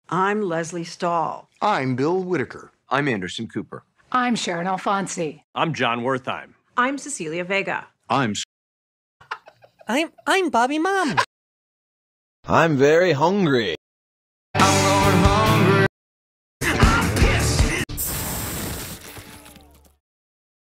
I'm Leslie Stahl. I'm Bill Whitaker. I'm Anderson Cooper. I'm Sharon Alfonsi. I'm John Wertheim. I'm Cecilia Vega. I'm Bobby Mom. I'm very hungry.